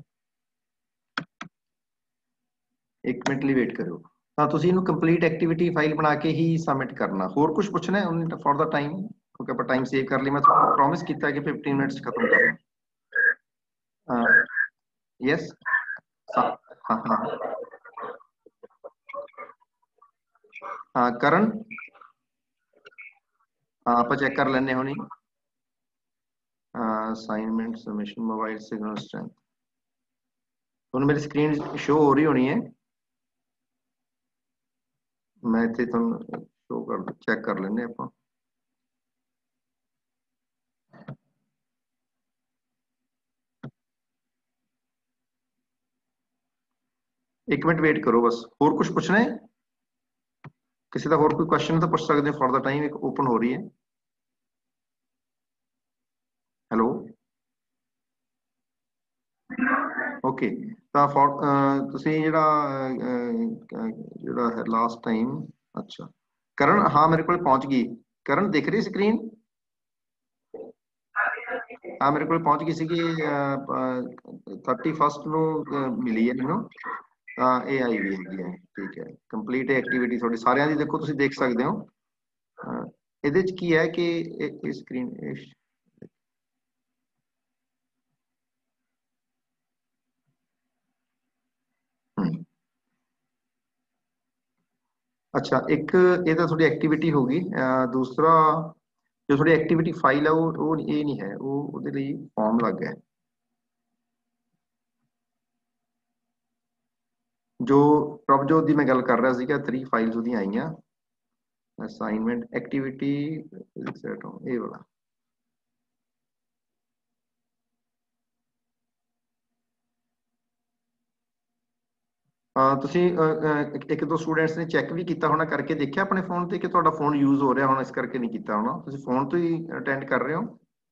ਇੱਕ ਮਿੰਟ ਲਈ ਵੇਟ ਕਰਿਓ। ਤਾਂ ਤੁਸੀਂ ਇਹਨੂੰ ਕੰਪਲੀਟ ਐਕਟੀਵਿਟੀ ਫਾਈਲ ਬਣਾ ਕੇ ਹੀ ਸਬਮਿਟ ਕਰਨਾ। ਹੋਰ ਕੁਝ ਪੁੱਛਣਾ ਹੈ ਫॉर ਦਾ ਟਾਈਮ, ਕਿਉਂਕਿ ਆਪਾਂ ਟਾਈਮ ਸੇਵ ਕਰ ਲਈ। ਮੈਂ ਤੁਹਾਨੂੰ ਪ੍ਰੋਮਿਸ ਕੀਤਾ ਕਿ ਫਿਫਟੀਨ ਮਿੰਟਸ ਖਤਮ ਕਰਨਾ। ਯੈਸ, ਹਾਂ ਹਾਂ ਹਾਂ ਹਾਂ ਕਰਨ, ਹਾਂ ਆਪਾਂ ਚੈੱਕ ਕਰ ਲੈਣੇ ਹੁਣੀ। Assignment submission mobile signal strength ਤੁਹਾਨੂੰ ਮੇਰੀ ਸਕਰੀਨ ਸ਼ੋ ਹੋ ਰਹੀ ਹੋਣੀ ਹੈ। ਮੈਂ ਇੱਥੇ ਤੁਹਾਨੂੰ ਸ਼ੋ ਕਰ ਚੈੱਕ ਕਰ ਲੈਂਦੇ ਆਪਾਂ। ਇੱਕ ਮਿੰਟ ਵੇਟ ਕਰੋ ਬਸ। ਹੋਰ ਕੁਝ ਪੁੱਛਣਾ ਹੈ? ਕਿਸੇ ਦਾ ਹੋਰ ਕੋਈ ਕੁਐਸਚਨ ਤਾਂ ਪੁੱਛ ਸਕਦੇ ਹੋ ਫॉर ਦਾ ਟਾਈਮ, ਇੱਕ ਓਪਨ ਹੋ ਰਹੀ ਹੈ। Hello, okay. ਤਾਂ ਫॉर ਤੁਸੀਂ ਜਿਹੜਾ ਅਹ, ਅਹ, ਜਿਹੜਾ ਹੈ ਲਾਸਟ ਟਾਈਮ, ਅੱਛਾ ਕਰਨ, ਹਾਂ ਮੇਰੇ ਕੋਲ ਪਹੁੰਚ ਗਈ। ਕਰਨ ਦਿਖ ਰਹੀ ਸਕਰੀਨ? ਹਾਂ ਮੇਰੇ ਕੋਲ ਪਹੁੰਚ ਗਈ ਸੀਗੀ, ਥਰਟੀ ਫਸਟ ਨੂੰ ਅਹ, ਮਿਲੀ ਹੈ ਮੈਨੂੰ। ਤਾਂ ਇਹ ਆਈ ਵੀ ਹੈਗੀ ਹੈ, ਠੀਕ ਹੈ। ਕੰਪਲੀਟ ਐਕਟੀਵਿਟੀ ਤੁਹਾਡੀ ਸਾਰਿਆਂ ਦੀ ਦੇਖੋ, ਤੁਸੀਂ ਦੇਖ ਸਕਦੇ ਹੋ। ਅਹ, ਇਹਦੇ ਚ ਕੀ ਹੈ ਕਿ ਇਹ ਸਕਰੀਨ, ਅੱਛਾ ਇੱਕ ਇਹ ਤਾਂ ਤੁਹਾਡੀ ਐਕਟੀਵਿਟੀ ਹੋ ਗਈ। ਅਹ, ਦੂਸਰਾ ਜੋ ਤੁਹਾਡੀ ਐਕਟੀਵਿਟੀ ਫਾਈਲ ਹੈ ਉਹ ਉਹ ਇਹ ਨਹੀਂ ਹੈ, ਉਹ ਉਹਦੇ ਲਈ ਫਾਰਮ ਲੱਗ ਹੈ। ਜੋ ਪ੍ਰਭਜੋਤ ਦੀ ਮੈਂ ਗੱਲ ਕਰ ਰਿਹਾ ਸੀਗਾ, ਥ੍ਰੀ ਫਾਈਲਸ ਉਹਦੀਆਂ ਆਈਆਂ। ਅਸਾਈਨਮੈਂਟ ਐਕਟੀਵਿਟੀ ਇਹ ਵਾਲਾ, ਅਹ, ਤੁਸੀਂ ਅਹ, ਅਹ, ਇੱਕ ਇੱਕ ਦੋ ਸਟੂਡੈਂਟਸ ਨੇ ਚੈੱਕ ਵੀ ਕੀਤਾ ਹੋਣਾ, ਕਰਕੇ ਦੇਖਿਆ ਆਪਣੇ ਫੋਨ ਤੇ ਕਿ ਤੁਹਾਡਾ ਫੋਨ ਯੂਜ਼ ਹੋ ਰਿਹਾ ਹੋਣਾ, ਇਸ ਕਰਕੇ ਨਹੀਂ ਕੀਤਾ ਹੋਣਾ। ਤੁਸੀਂ ਫੋਨ ਤੋਂ ਹੀ ਅਟੈਂਡ ਕਰ ਰਹੇ ਹੋ,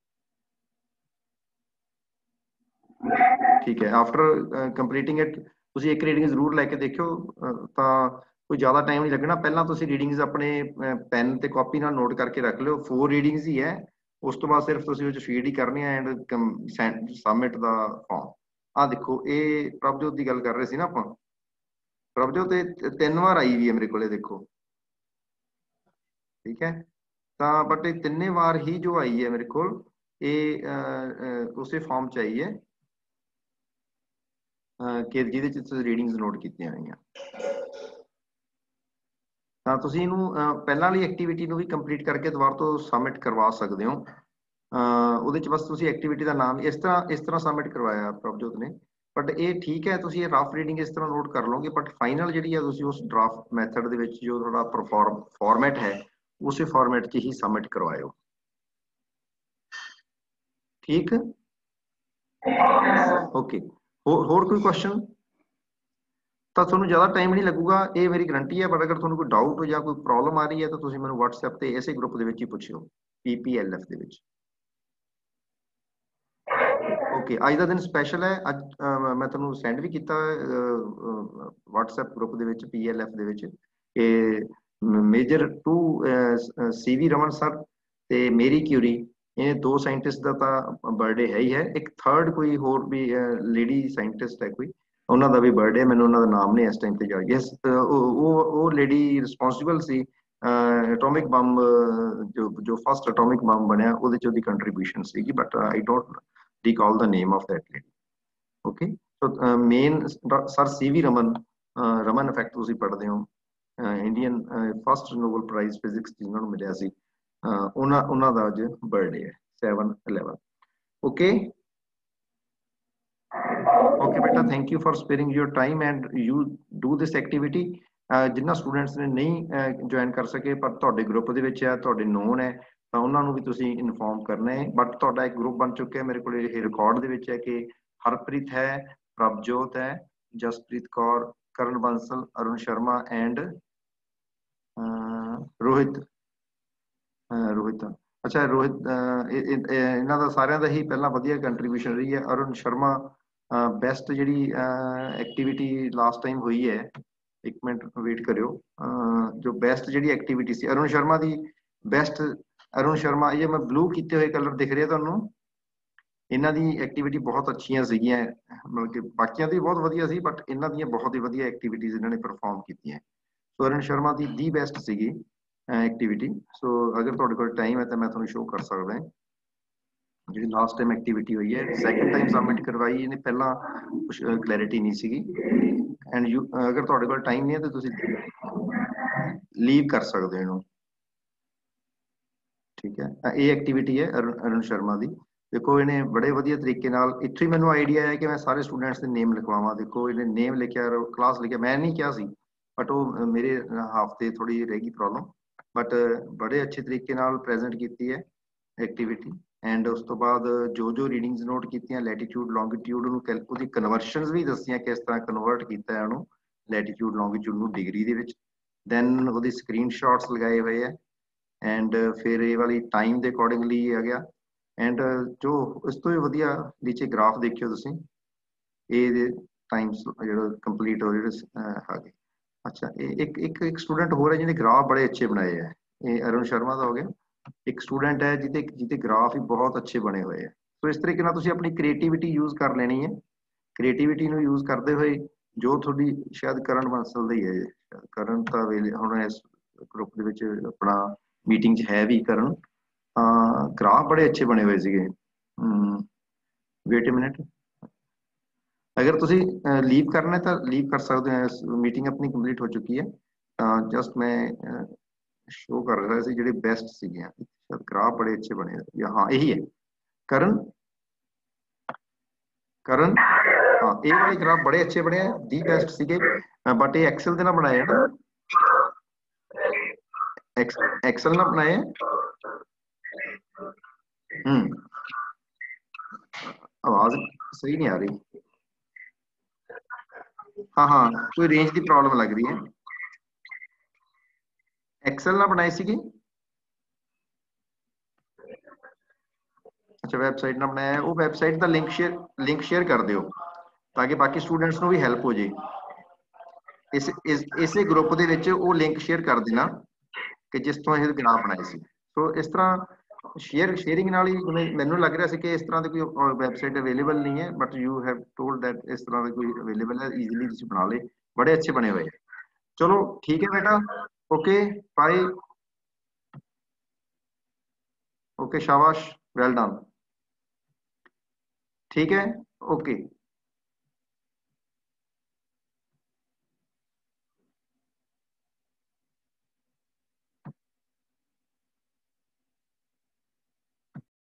ਠੀਕ ਹੈ। ਆਫਟਰ ਕੰਪਲੀਟਿੰਗ ਇਟ ਤੁਸੀਂ ਇੱਕ ਰੀਡਿੰਗ ਜ਼ਰੂਰ ਲੈ ਕੇ ਦੇਖਿਓ। ਅਹ, ਤਾਂ ਕੋਈ ਜ਼ਿਆਦਾ ਟਾਈਮ ਨਹੀਂ ਲੱਗਣਾ। ਪਹਿਲਾਂ ਤੁਸੀਂ ਰੀਡਿੰਗਸ ਆਪਣੇ ਪੈਨ ਤੇ ਕਾਪੀ ਨਾਲ ਨੋਟ ਕਰਕੇ ਰੱਖ ਲਿਓ। ਫੋਰ ਰੀਡਿੰਗਸ ਹੀ ਹੈ, ਉਸ ਤੋਂ ਬਾਅਦ ਸਿਰਫ ਤੁਸੀਂ ਉਹ 'ਚ ਫੀਡ ਹੀ ਕਰਨੀ ਹੈ ਐਂਡ ਸਬਮਿਟ ਦਾ ਫਾਰਮ। ਆਹ ਦੇਖੋ, ਇਹ ਪ੍ਰਭਜੋਤ ਦੀ ਗੱਲ ਕਰ ਰਹੇ ਸੀ ਨਾ ਆਪਾਂ। ਪ੍ਰਭਜੋਤ ਇਹ ਤਿੰਨ ਵਾਰ ਆਈ ਵੀ ਹੈ ਮੇਰੇ ਕੋਲੇ, ਦੇਖੋ ਠੀਕ ਹੈ। ਤਾਂ ਬਟ ਇਹ ਤਿੰਨੇ ਵਾਰ ਹੀ ਜੋ ਆਈ ਹੈ ਮੇਰੇ ਕੋਲ, ਇਹ ਅਹ, ਅਹ, ਉਸੇ ਫਾਰਮ ਚ ਆਈ ਹੈ ਅਹ, ਕਿ ਜਿਹਦੇ ਚ ਤੁਸੀਂ ਰੀਡਿੰਗਸ ਨੋਟ ਕੀਤੀਆਂ ਹੋਈਆਂ। ਤਾਂ ਤੁਸੀਂ ਇਹਨੂੰ ਅਹ, ਪਹਿਲਾਂ ਵਾਲੀ ਐਕਟੀਵਿਟੀ ਨੂੰ ਵੀ ਕੰਪਲੀਟ ਕਰਕੇ ਦੁਬਾਰਾ ਤੋਂ ਸਬਮਿਟ ਕਰਵਾ ਸਕਦੇ ਹੋ। ਅਹ, ਉਹਦੇ ਚ ਬਸ ਤੁਸੀਂ ਐਕਟੀਵਿਟੀ ਦਾ ਨਾਮ ਇਸ ਤਰ੍ਹਾਂ ਇਸ ਤਰ੍ਹਾਂ ਸਬਮਿਟ ਕਰਵਾਇਆ ਪ੍ਰਭਜੋਤ ਨੇ। ਬਟ ਇਹ ਠੀਕ ਹੈ, ਤੁਸੀਂ ਇਹ ਰਫ ਰੀਡਿੰਗ ਇਸ ਤਰ੍ਹਾਂ ਨੋਟ ਕਰ ਲਓਗੇ, ਬਟ ਫਾਈਨਲ ਜਿਹੜੀ ਹੈ ਤੁਸੀਂ ਉਸ ਡਰਾਫਟ ਮੈਥਡ ਦੇ ਵਿੱਚ ਜੋ ਤੁਹਾਡਾ ਪਰਫਾਰਮ ਫਾਰਮੈਟ ਹੈ ਉਸੇ ਫਾਰਮੈਟ 'ਚ ਹੀ ਸਬਮਿਟ ਕਰਵਾਇਓ, ਠੀਕ। ਓਕੇ, ਹੋਰ ਹੋਰ ਕੋਈ ਕੁਐਸਚਨ? ਤਾਂ ਤੁਹਾਨੂੰ ਜ਼ਿਆਦਾ ਟਾਈਮ ਨਹੀਂ ਲੱਗੂਗਾ, ਇਹ ਮੇਰੀ ਗਰੰਟੀ ਹੈ। ਬਟ ਅਗਰ ਤੁਹਾਨੂੰ ਕੋਈ ਡਾਊਟ ਜਾਂ ਕੋਈ ਪ੍ਰੋਬਲਮ ਆ ਰਹੀ ਹੈ ਤਾਂ ਤੁਸੀਂ ਮੈਨੂੰ WhatsApp ਤੇ ਇਸੇ ਗਰੁੱਪ ਦੇ ਵਿੱਚ ਹੀ ਪੁੱਛਿਓ, ਪੀ ਪੀ ਐਲ ਐਫ ਦੇ ਵਿੱਚ। ਓਕੇ, ਅੱਜ ਦਾ ਦਿਨ ਸਪੈਸ਼ਲ ਹੈ। ਅੱਜ ਅਹ, ਮੈਂ ਤੁਹਾਨੂੰ ਸੈਂਡ ਵੀ ਕੀਤਾ WhatsApp ਗਰੁੱਪ ਦੇ ਵਿੱਚ, ਪੀ ਐਲ ਐਫ ਦੇ ਵਿੱਚ, ਕਿ major two C V Raman sir ਤੇ ਮੇਰੀ ਕਿਊਰੀ, ਇਹ ਦੋ ਸਾਇੰਟਿਸਟ ਦਾ ਤਾਂ ਬਰਥਡੇ ਹੈ ਹੀ ਹੈ। ਇੱਕ ਥਰਡ ਕੋਈ ਹੋਰ ਵੀ ਲੇਡੀ ਸਾਇੰਟਿਸਟ ਹੈ ਕੋਈ, ਉਹਨਾਂ ਦਾ ਵੀ ਬਰਥਡੇ, ਮੈਨੂੰ ਉਹਨਾਂ ਦਾ ਨਾਮ ਨਹੀਂ ਇਸ ਟਾਈਮ ਤੇ ਜਾ ਗਿਆ। yes, ਉਹ ਉਹ ਲੇਡੀ ਰਿਸਪੌਂਸਿਬਲ ਸੀ ਐਟੋਮਿਕ ਬੰਬ, ਜੋ ਜੋ ਫਸਟ ਐਟੋਮਿਕ ਬੰਬ ਬਣਿਆ ਉਹਦੇ ਚ ਉਹਦੀ ਕੰਟਰੀਬਿਊਸ਼ਨ ਸੀਗੀ, but I don't recall the name of that lady. Okay, so main sir C V Raman, Raman effect ਤੁਸੀਂ ਪੜ੍ਹਦੇ ਹੋ, Indian first Nobel prize physics ਜਿਹਨਾਂ ਨੂੰ ਮਿਲਿਆ ਸੀ, ਉਹਨਾਂ ਉਹਨਾਂ ਦਾ ਅੱਜ ਬਰਥਡੇ ਹੈ ਸੈਵਨ ਇਲੈਵਨ। ਓਕੇ ਓਕੇ ਬੇਟਾ, thank you for sparing your time and you do this activity. ਜਿਨ੍ਹਾਂ ਸਟੂਡੈਂਟਸ ਨੇ ਨਹੀਂ ਜੁਆਇਨ ਕਰ ਸਕੇ ਪਰ ਤੁਹਾਡੇ ਗਰੁੱਪ ਦੇ ਵਿੱਚ ਹੈ, ਤੁਹਾਡੇ ਨੋਨ ਹੈ, ਤਾਂ ਉਹਨਾਂ ਨੂੰ ਵੀ ਤੁਸੀਂ ਇਨਫੋਰਮ ਕਰਨਾ ਹੈ। ਬਟ ਤੁਹਾਡਾ ਇੱਕ ਗਰੁੱਪ ਬਣ ਚੁੱਕਿਆ ਮੇਰੇ ਕੋਲ, ਇਹ ਰਿਕਾਰਡ ਦੇ ਵਿੱਚ ਹੈ ਕਿ ਹਰਪ੍ਰੀਤ ਹੈ, ਪ੍ਰਭਜੋਤ ਹੈ, ਜਸਪ੍ਰੀਤ ਕੌਰ, ਕਰਨ ਬੰਸਲ, ਅਰੁਣ ਸ਼ਰਮਾ ਐਂਡ ਰੋਹਿਤ ਰੋਹਿਤ ਅੱਛਾ ਰੋਹਿਤ, ਇਹਨਾਂ ਦਾ ਸਾਰਿਆਂ ਦਾ ਹੀ ਪਹਿਲਾਂ ਵਧੀਆ ਕੰਟਰੀਬਿਊਸ਼ਨ ਰਹੀ ਹੈ। ਅਰੁਣ ਸ਼ਰਮਾ ਬੈਸਟ ਜਿਹੜੀ ਐਕਟੀਵਿਟੀ ਲਾਸਟ ਟਾਈਮ ਹੋਈ ਹੈ, ਇੱਕ ਮਿੰਟ ਵੇਟ ਕਰਿਓ, ਜੋ ਬੈਸਟ ਜਿਹੜੀ ਐਕਟੀਵਿਟੀ ਸੀ ਅਰੁਣ ਸ਼ਰਮਾ ਦੀ, ਬੈਸਟ ਅਰੁਣ ਸ਼ਰਮਾ, ਇਹ ਮੈਂ ਬਲੂ ਕੀਤੇ ਹੋਏ ਕਲਰ ਦਿਖ ਰਿਹਾ ਤੁਹਾਨੂੰ, ਇਹਨਾਂ ਦੀ ਐਕਟੀਵਿਟੀ ਬਹੁਤ ਅੱਛੀਆਂ ਸੀਗੀਆਂ, ਮਤਲਬ ਕਿ ਬਾਕੀਆਂ ਦੀ ਬਹੁਤ ਵਧੀਆ ਸੀ ਬਟ ਇਹਨਾਂ ਦੀਆਂ ਬਹੁਤ ਹੀ ਵਧੀਆ ਐਕਟੀਵਿਟੀਜ਼ ਇਹਨਾਂ ਨੇ ਪਰਫਾਰਮ ਕੀਤੀਆਂ। ਸੋ ਅਰੁਣ ਸ਼ਰਮਾ ਦੀ ਦੀ ਬੈਸਟ ਸੀਗੀ ਐਕਟੀਵਿਟੀ। ਸੋ ਅਗਰ ਤੁਹਾਡੇ ਕੋਲ ਟਾਈਮ ਹੈ ਤਾਂ ਮੈਂ ਤੁਹਾਨੂੰ ਸ਼ੋਅ ਕਰ ਸਕਦਾ ਜਿਹੜੀ ਲਾਸਟ ਟਾਈਮ ਐਕਟੀਵਿਟੀ ਹੋਈ ਹੈ, ਸੈਕਿੰਡ ਟਾਈਮ ਸਬਮਿਟ ਕਰਵਾਈ ਇਹਨੇ, ਪਹਿਲਾਂ ਕੁਝ ਕਲੈਰਿਟੀ ਨਹੀਂ ਸੀਗੀ। ਐਂਡ ਯੂ ਅਗਰ ਤੁਹਾਡੇ ਕੋਲ ਟਾਈਮ ਨਹੀਂ ਹੈ ਤਾਂ ਤੁਸੀਂ ਲੀਵ ਕਰ ਸਕਦੇ ਹੋ ਇਹਨੂੰ, ਠੀਕ ਹੈ। ਇਹ ਐਕਟੀਵਿਟੀ ਹੈ ਅਰੁਣ ਅਰੁਣ ਸ਼ਰਮਾ ਦੀ। ਦੇਖੋ ਇਹਨੇ ਬੜੇ ਵਧੀਆ ਤਰੀਕੇ ਨਾਲ, ਇੱਥੇ ਹੀ ਮੈਨੂੰ ਆਈਡੀਆ ਹੈ ਕਿ ਮੈਂ ਸਾਰੇ ਸਟੂਡੈਂਟਸ ਦੇ ਨੇਮ ਲਿਖਵਾਵਾਂ। ਦੇਖੋ ਇਹਨੇ ਨੇਮ ਲਿਖਿਆ, ਕਲਾਸ ਲਿਖਿਆ, ਮੈਂ ਨਹੀਂ ਕਿਹਾ ਸੀ ਬਟ ਉਹ ਮੇਰੇ ਹਫ਼ਤੇ ਥੋੜੀ ਰਹਿ ਗਈ ਪ੍ਰੋਬਲਮ, ਬਟ ਬੜੇ ਅੱਛੇ ਤਰੀਕੇ ਨਾਲ ਪ੍ਰੈਜ਼ੈਂਟ ਕੀਤੀ ਹੈ ਐਕਟੀਵਿਟੀ। ਐਂਡ ਉਸ ਤੋਂ ਬਾਅਦ ਜੋ ਜੋ ਰੀਡਿੰਗਸ ਨੋਟ ਕੀਤੀਆਂ, ਲੈਟੀਟਿਊਡ ਲੌਂਗੀਟਿਊਡ ਨੂੰ ਉਹਦੀ ਕਨਵਰਸ਼ਨਸ ਵੀ ਦੱਸੀਆਂ, ਕਿਸ ਤਰ੍ਹਾਂ ਕਨਵਰਟ ਕੀਤਾ ਹੈ ਉਹਨੂੰ ਲੈਟੀਟਿਊਡ ਲੌਂਗੀਟਿਊਡ ਨੂੰ ਡਿਗਰੀ ਦੇ ਵਿੱਚ। ਦੈਨ ਉਹਦੀ ਸਕਰੀਨਸ਼ਾਟਸ ਲਗਾਏ ਹੋਏ ਹੈ ਐਂਡ ਫਿਰ ਇਹ ਵਾਲੀ ਟਾਈਮ ਦੇ ਅਕੋਰਡਿੰਗਲੀ ਆ ਗਿਆ। ਐਂਡ ਜੋ ਇਸ ਤੋਂ ਵੀ ਵਧੀਆ ਨੀਚੇ ਗ੍ਰਾਫ ਦੇਖਿਓ ਤੁਸੀਂ, ਇਹ ਟਾਈਮਸ ਜਿਹੜਾ ਕੰਪਲੀਟ ਹੋ ਜਿਹੜੇ ਹੈਗੇ। ਅੱਛਾ, ਇਹ ਇੱਕ ਇੱਕ ਇੱਕ ਸਟੂਡੈਂਟ ਹੋਰ ਹੈ ਜਿਹਨੇ ਗ੍ਰਾਫ ਬੜੇ ਅੱਛੇ ਬਣਾਏ ਹੈ, ਇਹ ਅਰੁਣ ਸ਼ਰਮਾ ਦਾ ਹੋ ਗਿਆ। ਇੱਕ ਸਟੂਡੈਂਟ ਹੈ ਜਿਹਦੇ ਜਿਹਦੇ ਗ੍ਰਾਫ ਹੀ ਬਹੁਤ ਅੱਛੇ ਬਣੇ ਹੋਏ ਹੈ। ਸੋ ਇਸ ਤਰੀਕੇ ਨਾਲ ਤੁਸੀਂ ਆਪਣੀ ਕ੍ਰੀਏਟੀਵਿਟੀ ਯੂਜ਼ ਕਰ ਲੈਣੀ ਹੈ। ਕ੍ਰੀਏਟੀਵਿਟੀ ਨੂੰ ਯੂਜ਼ ਕਰਦੇ ਹੋਏ ਜੋ ਤੁਹਾਡੀ, ਸ਼ਾਇਦ ਕਰਨ ਬੰਸਲ ਦਾ ਹੀ ਹੈ, ਕਰਨ ਤਾਂ ਵੇਲੇ ਹੁਣ ਇਸ ਗਰੁੱਪ ਦੇ ਵਿੱਚ ਆਪਣਾ ਮੀਟਿੰਗ 'ਚ ਹੈ ਵੀ ਕਰਨ, ਗ੍ਰਾਫ ਬੜੇ ਅੱਛੇ ਬਣੇ ਹੋਏ ਸੀਗੇ। ਵੇਟ ਅ ਮਿੰਟ, ਅਗਰ ਤੁਸੀਂ ਲੀਵ ਕਰਨਾ ਤਾਂ ਲੀਵ ਕਰ ਸਕਦੇ ਹੋ, ਮੀਟਿੰਗ ਆਪਣੀ ਕੰਪਲੀਟ ਹੋ ਚੁੱਕੀ ਹੈ। ਜਸਟ ਮੈਂ ਸ਼ੋ ਕਰ ਰਿਹਾ ਸੀ ਜਿਹੜੇ ਬੈਸਟ ਸੀਗੀਆਂ, ਗ੍ਰਾਫ ਬੜੇ ਅੱਛੇ ਬਣੇ ਹੋਏ। ਹਾਂ ਇਹੀ ਹੈ ਕਰਨ, ਕਰਨ ਹਾਂ, ਇਹ ਵਾਲੇ ਗ੍ਰਾਫ ਬੜੇ ਅੱਛੇ ਬਣੇ ਆ, ਦੀ ਬੈਸਟ ਸੀਗੇ, ਬਟ ਇਹ ਐਕਸਲ ਦੇ ਨਾਲ ਬਣਾਏ ਨਾ, ਐਕਸਲ ਨਾਲ ਬਣਾਏ। ਹਮ आवाज सही नहीं आ रही। हाँ हाँ, कोई रेंज की प्रॉब्लम लग रही है। एक्सेल ना बनाई सी, अच्छा वैबसाइट ना बनाया, वो वैबसाइट का लिंक शेयर लिंक शेयर कर दियो ताकि बाकी स्टूडेंट्स ਨੂੰ ਵੀ ਹੈਲਪ ਹੋ ਜੇ। ਇਸ ਇਸ ਇਸੇ ਗਰੁੱਪ ਦੇ ਵਿੱਚ ਉਹ ਲਿੰਕ ਸ਼ੇਅਰ ਕਰ ਦੇਣਾ ਕਿ ਜਿਸ ਤੋਂ ਇਹ ਗ੍ਰਾਫ ਬਣਾਏ ਸੀ। ਸੋ ਇਸ ਤਰ੍ਹਾਂ ਸ਼ੇਅਰ ਸ਼ੇਅਰਿੰਗ ਨਾਲ ਹੀ ਮੈਨੂੰ ਲੱਗ ਰਿਹਾ ਸੀ ਕਿ ਇਸ ਤਰ੍ਹਾਂ ਦੀ ਕੋਈ ਵੈਬਸਾਈਟ ਅਵੇਲੇਬਲ ਨਹੀਂ ਹੈ, but you have told that ਇਸ ਤਰ੍ਹਾਂ ਦੀ ਕੋਈ ਅਵੇਲੇਬਲ ਹੈ, ਈਜ਼ੀਲੀ ਤੁਸੀਂ ਬਣਾ ਲੇ, ਬੜੇ ਅੱਛੇ ਬਣੇ ਹੋਏ। ਚਲੋ ਠੀਕ ਹੈ ਬੇਟਾ, ਓਕੇ ਬਾਏ, ओके शाबाश, वेल डन, ठीक है, ओके।